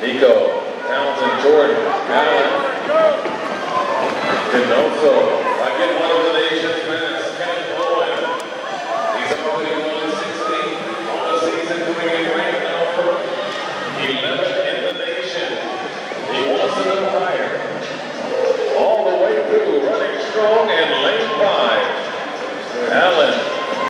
Nico, Townsend, Jordan, Allen, Denoso, again one of the nation's best, Ken Owen. He's already won 60 on the season, doing it right now for 11th in the nation. He wants to go higher.